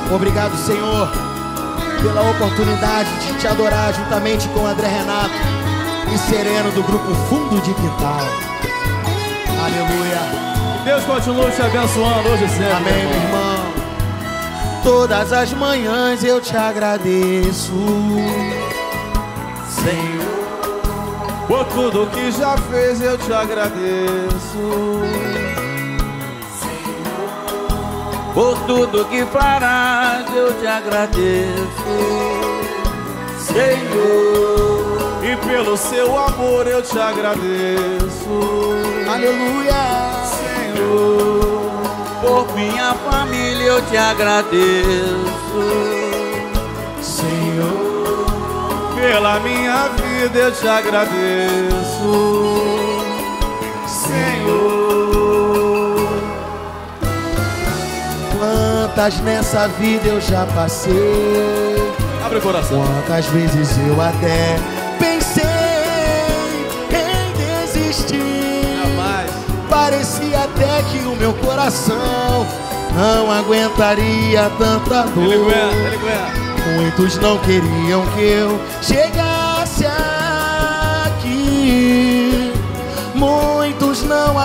Obrigado, Senhor, pela oportunidade de te adorar juntamente com André Renato e Sereno do grupo Fundo de Quintal. Aleluia. Deus continue te abençoando hoje e sempre. Amém, meu irmão. Todas as manhãs eu te agradeço, Senhor, por tudo que já fez eu te agradeço, Senhor, por tudo que farás eu te agradeço, Senhor, e pelo seu amor eu te agradeço. aleluia. Senhor, por minha família eu te agradeço, Senhor, pela minha vida eu te agradeço, Senhor. Quantas nessa vida eu já passei, Abre o coração. quantas vezes eu até pensei em desistir. Jamais. Parecia até que o meu coração não aguentaria tanta dor. Ele aguenta. Muitos não queriam que eu chegasse aqui, muitos não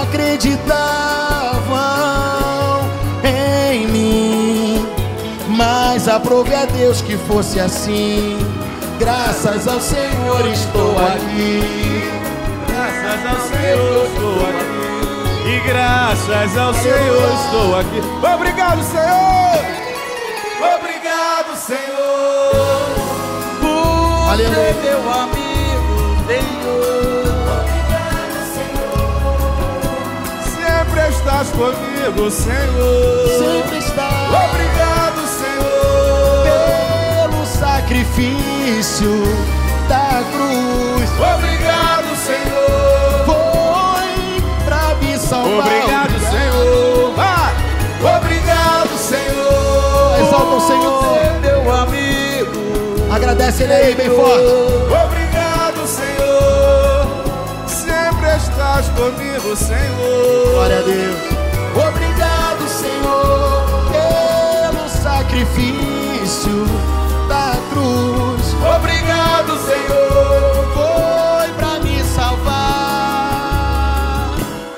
acreditavam em mim, mas aprove a Deus que fosse assim. Graças ao Senhor estou aqui. Graças ao Senhor estou aqui. E graças ao Senhor estou aqui. Obrigado, Senhor. Obrigado, Senhor, por Aleluia. ser meu amigo, Senhor. Obrigado, Senhor. Sempre estás comigo, Senhor. Sempre está. Obrigado, Senhor, Pelo sacrifício da cruz obrigado, Senhor. foi pra me salvar. Obrigado, Senhor. Vai. Obrigado, Senhor. Exalta o Senhor. Por ser meu amigo. Agradece ele aí, bem forte. Obrigado, Senhor. Sempre estás comigo, Senhor. Glória a Deus. Obrigado, Senhor, pelo sacrifício da cruz. Obrigado, Senhor. Foi pra me salvar.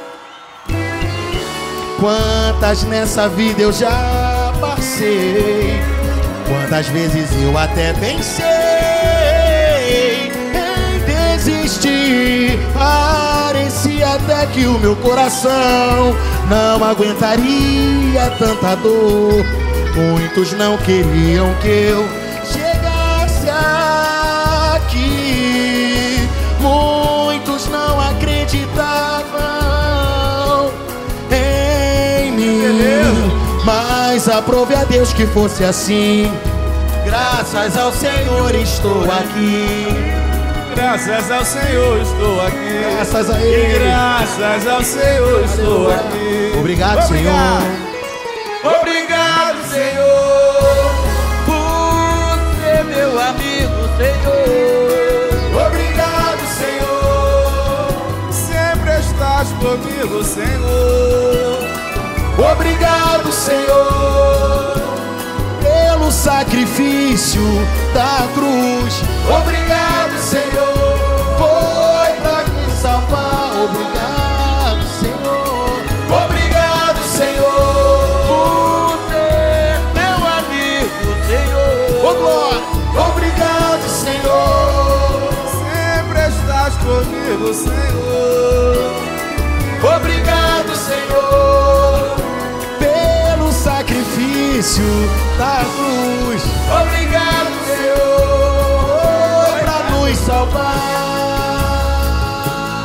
Quantas nessa vida eu já passei, quantas vezes eu até pensei em desistir. Parecia até que o meu coração não aguentaria tanta dor. Muitos não queriam que eu chegasse aqui, muitos não acreditavam em mim, mas aprove a Deus que fosse assim. Graças ao Senhor estou aqui. Graças ao Senhor estou aqui. Graças a E Ele. graças ao Senhor estou aqui. Obrigado, Senhor. Obrigado, Senhor, por ser meu amigo, Senhor. Obrigado, Senhor, sempre estás comigo, Senhor. Obrigado, Senhor, pelo sacrifício da cruz. Obrigado, Senhor, foi pra me salvar. Obrigado, Senhor. Obrigado, Senhor, Por ser meu amigo, Senhor. oh glória. Obrigado, Senhor. Sempre estás comigo, Senhor. Obrigado, Senhor, pelo sacrifício da cruz. Obrigado, Senhor, Pra nos salvar.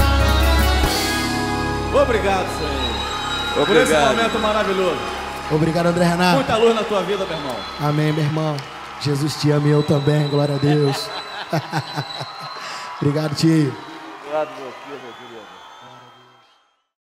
Obrigado, Senhor, por esse momento maravilhoso. Obrigado, André Renato. Muita luz na tua vida, meu irmão. Amém, meu irmão. Jesus te ama e eu também. Glória a Deus. Obrigado, tio. Obrigado, meu filho.